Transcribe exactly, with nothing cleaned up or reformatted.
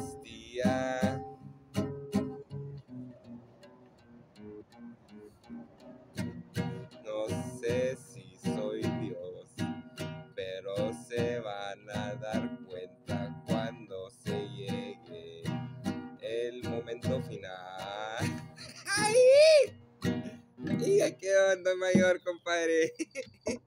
existía. No sé si soy Dios, pero se van a dar cuenta cuando se llegue el momento final. ¡Ay! ¿Y qué onda, mayor, compadre?